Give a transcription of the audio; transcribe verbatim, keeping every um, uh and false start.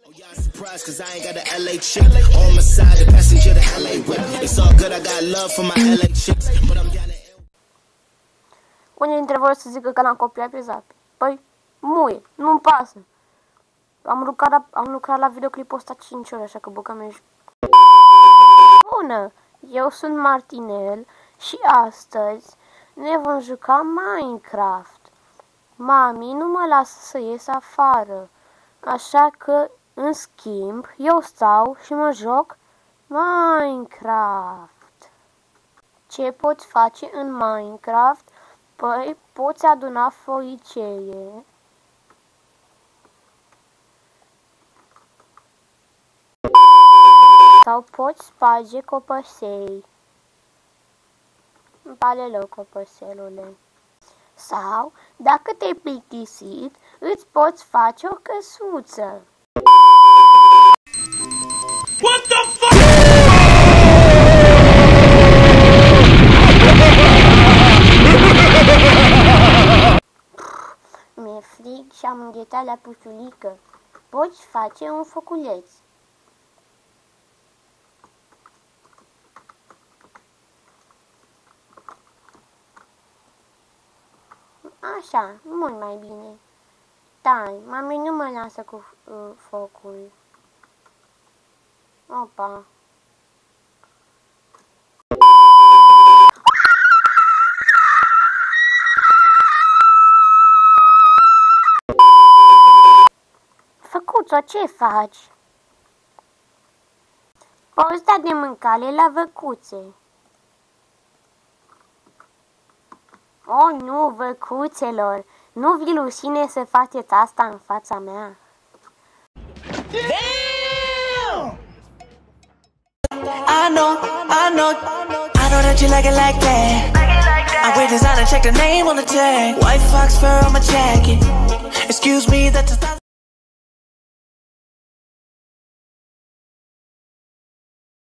Oh, y'all surprised cause I ain't got a L A chick on my side, the passenger the L A whip. It's all good, I got love for my L A chicks, but I'm down to... Unii dintre voi să zică că l-am copiat pe Zapi. Păi, muie, nu-mi pasă. Am lucrat, la, am lucrat la videoclipul ăsta cinci ore, așa că băgăm ești. Bună, eu sunt Martinel și astăzi ne vom juca Minecraft. Mami nu mă lasă să ies afară, așa că, în schimb, eu stau și mă joc Minecraft. Ce poți face în Minecraft? Păi, poți aduna foicee, sau poți sparge copăsei. Îmi pare rău, copăselule. Sau, dacă te-ai plictisit, îți poți face o căsuță. What the fuck? Mi-e frig și am înghețat la pușulică. Poți face un foculeț. Așa, mult mai bine. Tai, mami nu mă lasă cu uh, focul. Opa. Făcuțo, ce faci? Poți da de mâncare la văcuțe. Oh, nu, văcuțelor, nu vi rușine să faceți asta în fața mea. Damn! I know, I know, I know that you like it like that. I wear designer, check the name on the tag. White fox fur on my jacket. Excuse me, that's a